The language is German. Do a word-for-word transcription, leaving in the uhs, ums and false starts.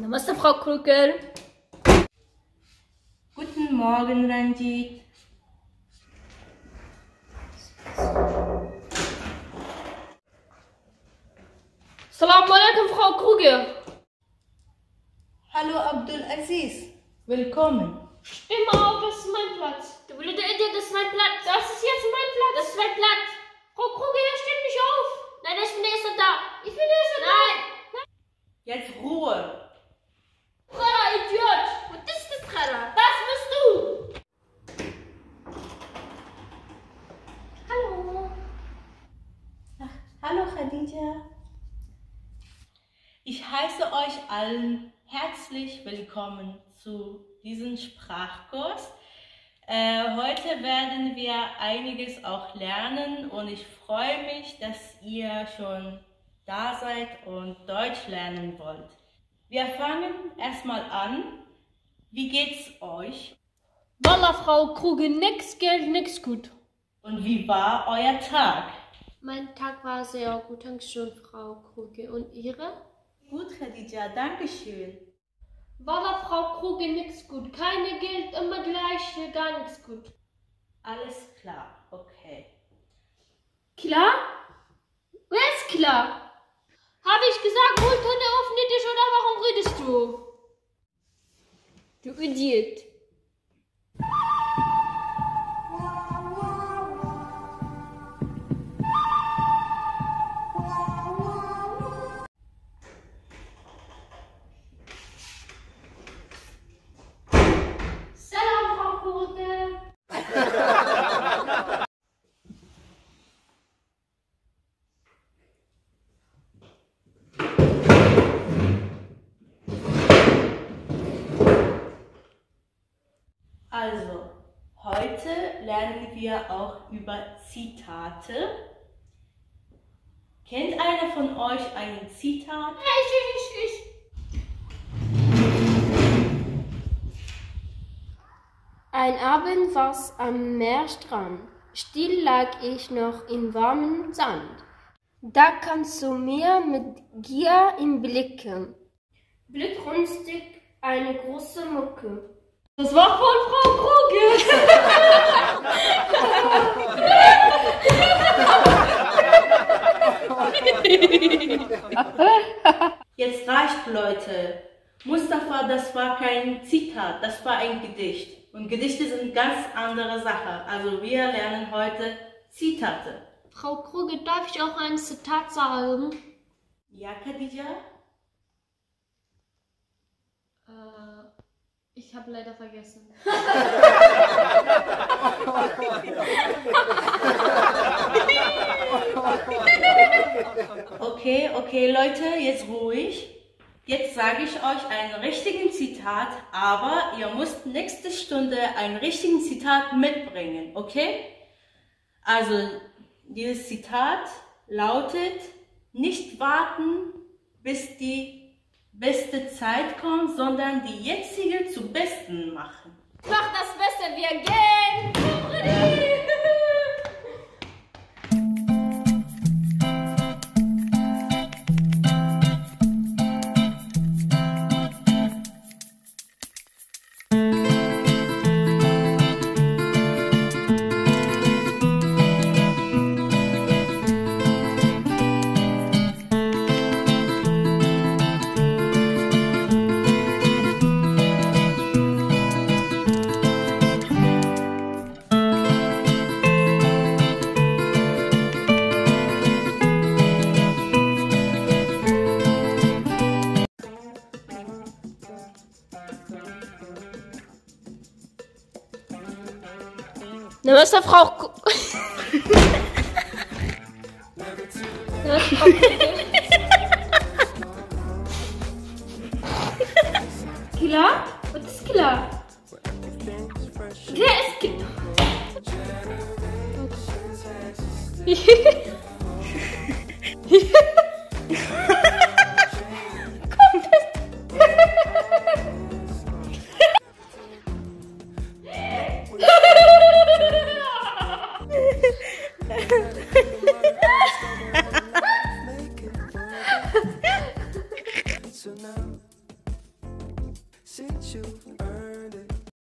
Namaste, Frau Krugel. Guten Morgen, Ranjit. Assalamu alaikum, Frau Krugel. Hallo, Abdul Aziz. Willkommen. Steh mal auf, das ist mein Platz. Du blöde Idiot, das ist mein Platz. Das ist jetzt mein Platz. Das ist mein Platz. Frau Krugel, steht nicht auf. Nein, ich bin erst da. Ich bin erst da. Nein. Jetzt Ruhe. Khara, Idiot. Was ist das, Khara? Das bist du. Hallo. Ach, hallo, Khadija. Ich heiße euch allen herzlich willkommen zu diesem Sprachkurs. Äh, heute werden wir einiges auch lernen und ich freue mich, dass ihr schon da seid und Deutsch lernen wollt. Wir fangen erstmal an. Wie geht's euch? Wallah, Frau Krugel, nix Geld, nix gut. Und wie war euer Tag? Mein Tag war sehr gut, danke schön, Frau Krugel. Und Ihre? Gut, Khadija, danke schön. Wallah, Frau Krugel, nix gut. Keine Geld, immer gleich, gar nichts gut. Alles klar, okay. Klar? Wer ist klar? Habe ich gesagt, Mülltonne öffne dich oder warum redest du? Du Idiot. Salam, Frau Krugel. Also, heute lernen wir auch über Zitate. Kennt einer von euch ein Zitat? Ich, ich, ich, ich. Ein Abend war's am Meerstrand. Still lag ich noch im warmen Sand. Da kamst du mir mit Gier im Blicken. Blickrünstig eine große Mucke. Das war von Frau Krugel. Jetzt reicht, Leute. Mustafa, das war kein Zitat, das war ein Gedicht. Und Gedichte sind ganz andere Sache. Also wir lernen heute Zitate. Frau Krugel, darf ich auch ein Zitat sagen? Ja, Khadija? Äh, ich habe leider vergessen. Okay, okay, Leute, jetzt ruhig. Jetzt sage ich euch einen richtigen Zitat, aber ihr müsst nächste Stunde einen richtigen Zitat mitbringen, okay? Also, dieses Zitat lautet: Nicht warten, bis die beste Zeit kommt, sondern die jetzige zum Besten machen. Mach das Beste, wir gehen! Namaste, Frau K Namaste, Frau Klar? Was ist klar? Wer ist klar?